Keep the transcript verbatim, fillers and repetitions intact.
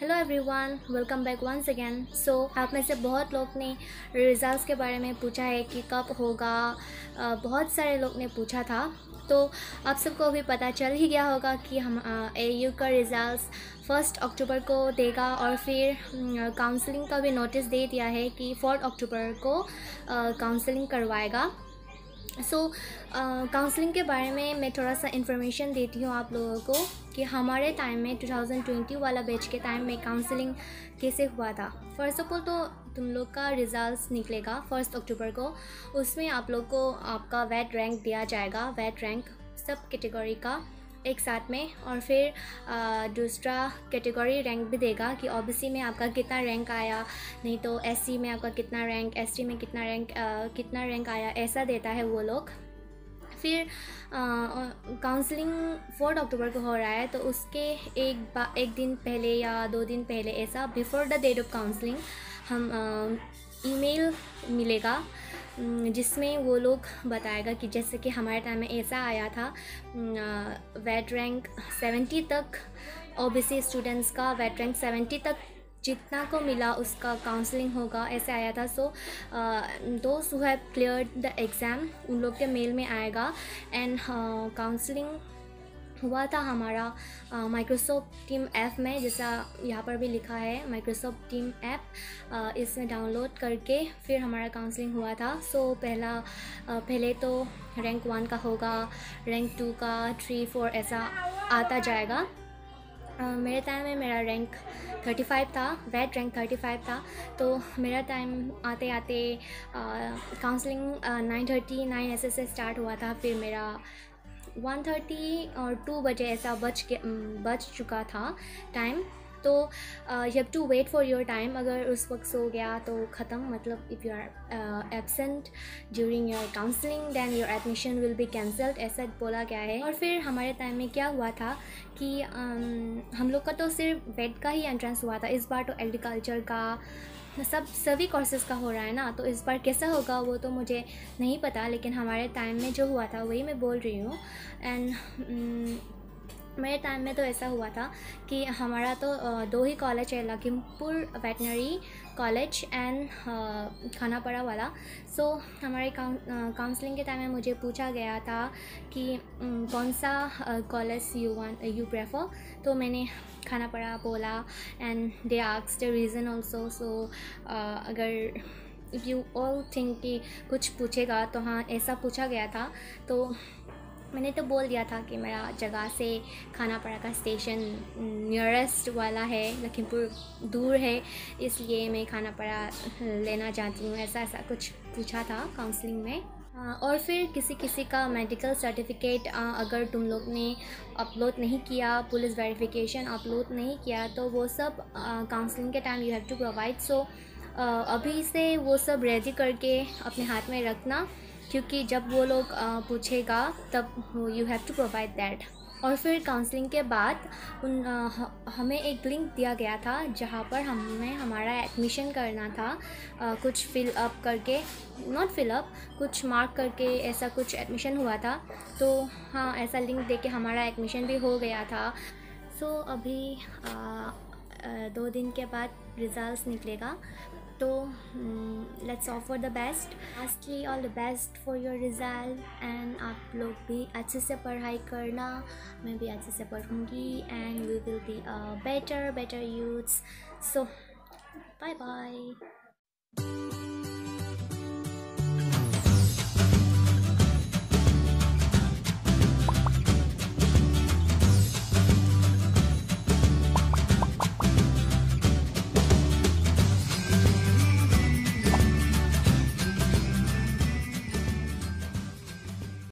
Hello everyone, welcome back once again. So आप में से बहुत लोग ने रिज़ल्ट्स के बारे में पूछा है कि कब होगा। uh, बहुत सारे लोग ने पूछा था, तो आप सबको अभी पता चल ही गया होगा कि हम ए यू का रिज़ल्ट्स फर्स्ट अक्टूबर को देगा और फिर काउंसलिंग uh, का भी नोटिस दे दिया है कि फोर्थ अक्टूबर को काउंसलिंग uh, करवाएगा। सो काउंसलिंग के बारे में मैं थोड़ा सा इन्फॉर्मेशन देती हूँ आप लोगों को कि हमारे टाइम में टू थाउज़ेंड ट्वेंटी वाला बैच के टाइम में काउंसलिंग कैसे हुआ था। फर्स्ट ऑफ ऑल तो तुम लोग का रिज़ल्ट्स निकलेगा फर्स्ट अक्टूबर को। उसमें आप लोग को आपका वेट रैंक दिया जाएगा, वेट रैंक सब कैटेगरी का एक साथ में, और फिर आ, दूसरा कैटेगरी रैंक भी देगा कि ओबीसी में आपका कितना रैंक आया, नहीं तो एससी में आपका कितना रैंक, एसटी में कितना रैंक आ, कितना रैंक आया, ऐसा देता है वो लोग। फिर काउंसलिंग फोर्थ अक्टूबर को हो रहा है, तो उसके एक बा एक दिन पहले या दो दिन पहले ऐसा before the date of counselling हम ईमेल मिलेगा जिसमें वो लोग बताएगा कि जैसे कि हमारे टाइम में ऐसा आया था, वेट रैंक सेवेंटी तक ओबीसी स्टूडेंट्स का वेट रैंक सेवेंटी तक जितना को मिला उसका काउंसलिंग होगा, ऐसे आया था। सो दोस्त who have cleared the exam उन लोग के मेल में आएगा। एंड काउंसलिंग हुआ था हमारा माइक्रोसॉफ्ट टीम ऐप में, जैसा यहाँ पर भी लिखा है माइक्रोसॉफ्ट टीम ऐप, इसमें डाउनलोड करके फिर हमारा काउंसलिंग हुआ था। सो so, पहला uh, पहले तो रैंक वन का होगा, रैंक टू का, थ्री फोर ऐसा आता जाएगा। uh, मेरे टाइम में मेरा रैंक थर्टी फाइव था, वेट रैंक थर्टी फाइव था। तो मेरा टाइम आते आते काउंसलिंग नाइन थर्टी नाइन ऐसे से स्टार्ट हुआ था, फिर मेरा वन थर्टी और टू बजे ऐसा बच के बच चुका था टाइम। तो you have to wait for your time. अगर उस वक्त सो गया तो ख़त्म, मतलब if you are absent during your counselling then your admission will be cancelled, ऐसा बोला गया है। और फिर हमारे टाइम में क्या हुआ था कि um, हम लोग का तो सिर्फ वेट का ही एंट्रेंस हुआ था। इस बार तो एग्रीकल्चर का सब सभी कोर्सेज़ का हो रहा है ना, तो इस बार कैसा होगा वो तो मुझे नहीं पता, लेकिन हमारे टाइम में जो हुआ था वही मैं बोल रही हूँ। एंड मेरे टाइम में तो ऐसा हुआ था कि हमारा तो दो ही कॉलेज है, Lakhimpur veterinary college and Khanapara वाला। सो so, हमारे काउंसलिंग के टाइम में मुझे पूछा गया था कि कौन सा college you want you prefer, तो मैंने खानापारा बोला। And they asked the reason also. So अगर इफ़ यू ऑल थिंक कि कुछ पूछेगा तो हाँ, ऐसा पूछा गया था, तो मैंने तो बोल दिया था कि मेरा जगह से खानापारा का स्टेशन नियरेस्ट वाला है, लखीमपुर दूर है, इसलिए मैं खानापारा लेना चाहती हूँ, ऐसा ऐसा कुछ पूछा था काउंसलिंग में। और फिर किसी किसी का मेडिकल सर्टिफिकेट अगर तुम लोग ने अपलोड नहीं किया, पुलिस वेरिफिकेशन अपलोड नहीं किया, तो वो सब काउंसलिंग के time you have to provide. So अभी से वो सब रेडी करके अपने हाथ में रखना, क्योंकि जब वो लोग पूछेगा तब you have to provide that. और फिर काउंसलिंग के बाद उन आ, हमें एक लिंक दिया गया था जहाँ पर हमें हमारा एडमिशन करना था, आ, कुछ फिल अप करके, नॉट फिल अप, कुछ मार्क करके ऐसा कुछ एडमिशन हुआ था। तो हाँ, ऐसा लिंक देके हमारा एडमिशन भी हो गया था। सो so, अभी आ, आ, दो दिन के बाद रिज़ल्ट्स निकलेगा, तो let's offer the best. Lastly all the best for your result. And आप लोग भी अच्छे से पढ़ाई करना, मैं भी अच्छे से पढ़ूँगी, and we will be a better better youths. So bye bye.